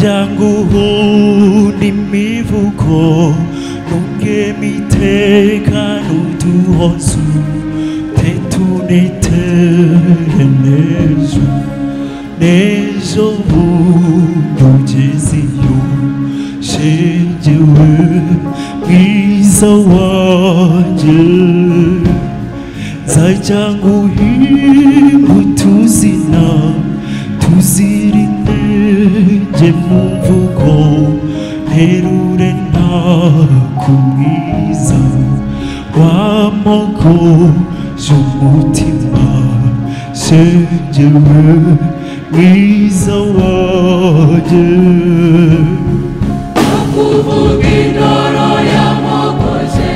Janguhuni mivuko nunge miteka nutuhosu tetunete nezo budujiziyo shenjewe mizawaje zajanguhimu tuzina tuzirinde mumvuko herure ntakumwiza wamoko j'umutima shenjewe mwiza waje akuvuga indoro yamokoje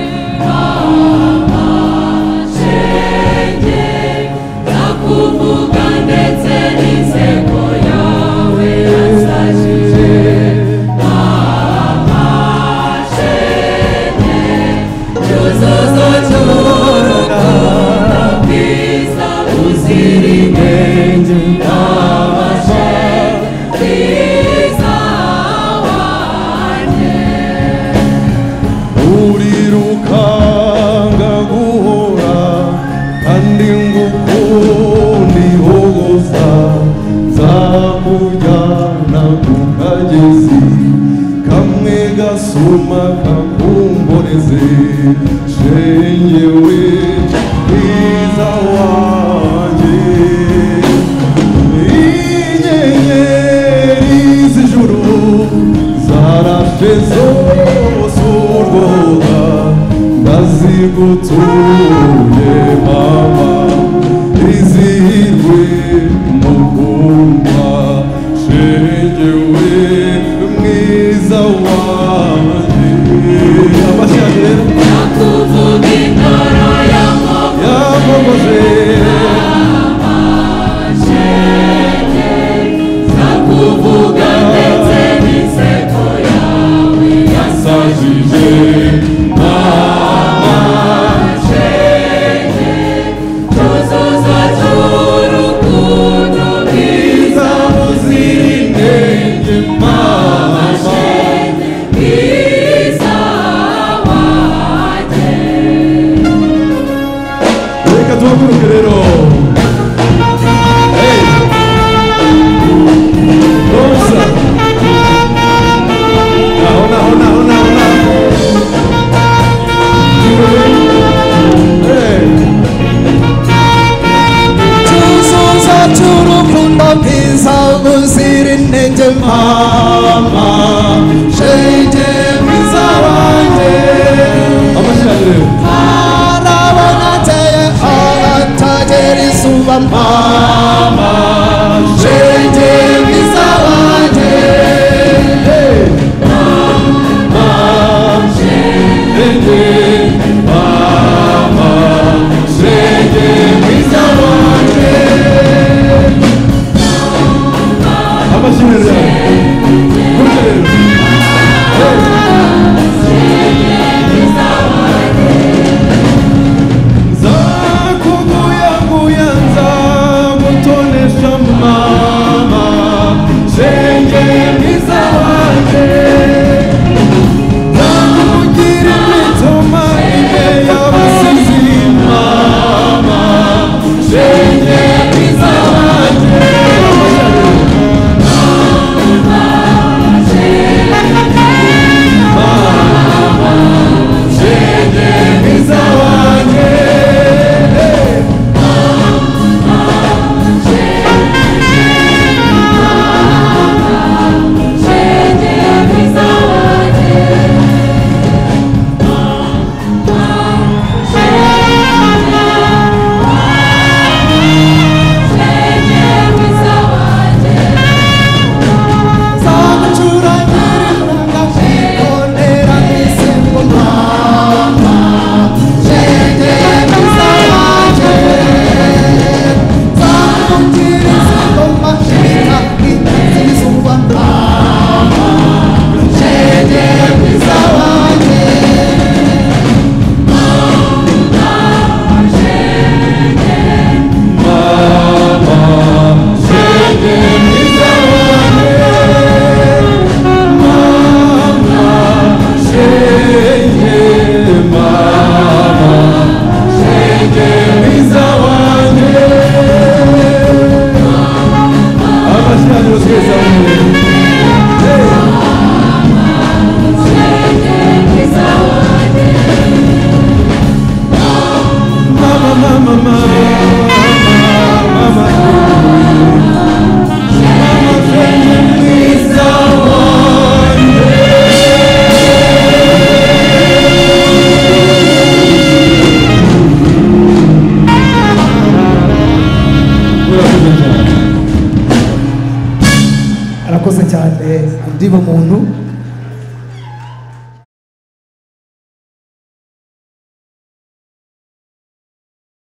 mama shenge akuvuga ndetse n'inseko yawe yasajije mama shenge cyuzuzo cy'urukundo bwiza buzira inenge mama shenge bwiza wanjye urirukanga guhora kandi ngukundiho gusa nzakujyana ku kagezi kamwe gasuma kakumboreze shenyewe mwiza wanjye inyenyeri z'ijuru zarashe zose urwoga ndazigutuye mama